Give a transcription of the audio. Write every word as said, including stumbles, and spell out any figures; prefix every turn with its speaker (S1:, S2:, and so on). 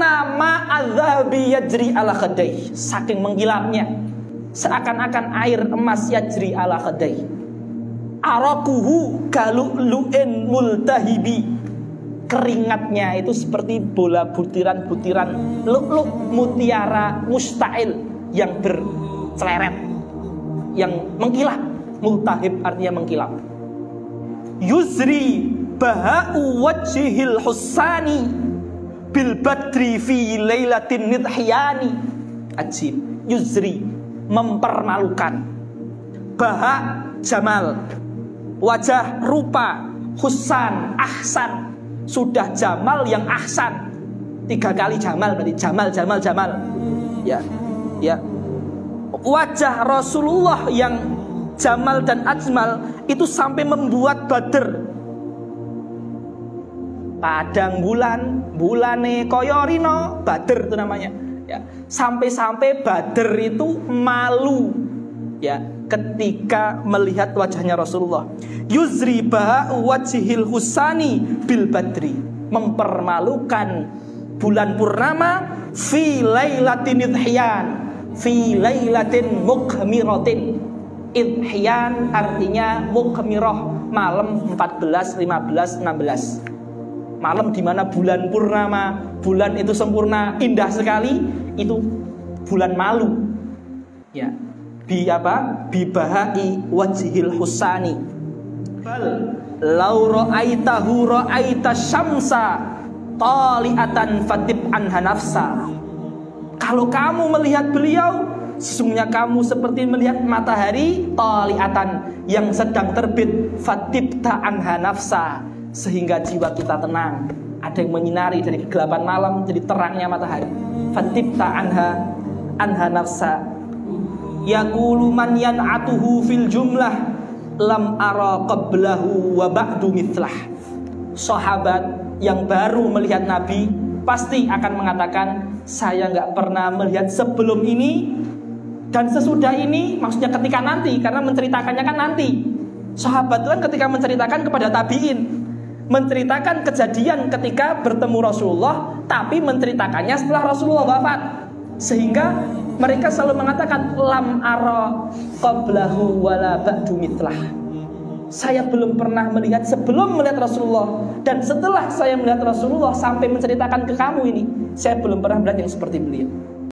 S1: ka'anna ma'adzabi yajri ala khadai, saking mengkilapnya seakan-akan air emas yajri ala khadai. Arakuhu kalu'lu'in multahibi, keringatnya itu seperti bola butiran-butiran lu'lu' mutiara musta'il yang berceleret, yang mengkilap. Multahib artinya mengkilap. Yuzri baha'u wajhil husani bil badri fi lailatin nidhyani. Ajib. Yuzri, mempermalukan. Baha, jamal, wajah, rupa, husan, ahsan. Sudah jamal yang ahsan. Tiga kali jamal berarti jamal, jamal, jamal. Ya, ya. Wajah Rasulullah yang jamal dan ajmal itu sampai membuat Badr, padang bulan, bulane koyorino, Badr itu namanya. Ya, sampai-sampai Badr itu malu, ya, ketika melihat wajahnya Rasulullah. Yuzri ba'u wajhil husani bil badri, mempermalukan bulan purnama fi lailatin idhyan, fi lailatin mukhmiratin. Idhyan artinya mukhmirah, malam empat belas, lima belas, enam belas. Malam di mana bulan purnama, bulan itu sempurna, indah sekali, itu bulan malu. Ya. Bi apa? Bi bahai wajhil husani. Bal law ra'aitahu ra'aita syamsa tali'atan fatib anha nafsa. Kalau kamu melihat beliau, sesungguhnya kamu seperti melihat matahari tali'atan yang sedang terbit, fatibta anha nafsa, sehingga jiwa kita tenang. Ada yang menyinari dari kegelapan malam jadi terangnya matahari. Fatibta anha anha nafsa. Yaqulu man yan'atuhu fil jumlah lam ara qablahu wa ba'du mithlah. Sahabat yang baru melihat Nabi pasti akan mengatakan, saya nggak pernah melihat sebelum ini dan sesudah ini, maksudnya ketika nanti, karena menceritakannya kan nanti. Sahabat itu kan ketika menceritakan kepada tabi'in, menceritakan kejadian ketika bertemu Rasulullah, tapi menceritakannya setelah Rasulullah wafat. Sehingga mereka selalu mengatakan lam ara qablahu wala ba'du mithlah. Saya belum pernah melihat sebelum melihat Rasulullah, dan setelah saya melihat Rasulullah sampai menceritakan ke kamu ini, saya belum pernah melihat yang seperti beliau.